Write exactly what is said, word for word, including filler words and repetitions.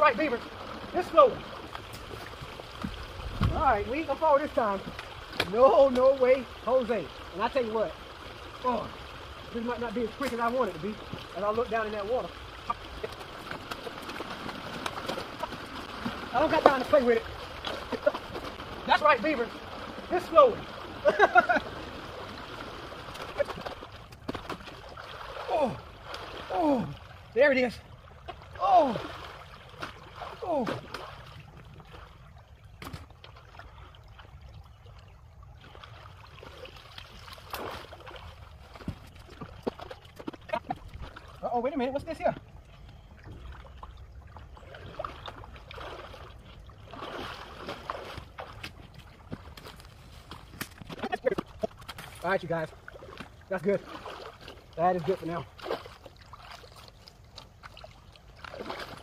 right, Beaver. Just slowly. All right, we ain't gonna fall this time. No, no way, Jose. And I tell you what, oh, this might not be as quick as I want it to be as I look down in that water. I don't got time to play with it. That's right, Beaver. Just slowly. Oh, oh, there it is. Oh, oh. Uh-oh, wait a minute, what's this here? All right, you guys, that's good. That is good for now.